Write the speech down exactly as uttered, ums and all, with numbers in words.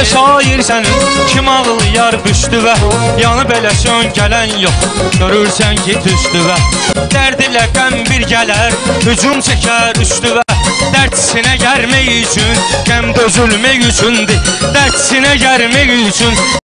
də şair sənin kim ağlayar püştüvə. Yanı belə şön gələn yox, görürsən ki tüstüvə. Dərd ilə qəm bir gələr, hücum çəkər üstüvə. Dərd sinə gərmək üçün, qəm dözülmək üçündür. Dərd sinə gərmək üçün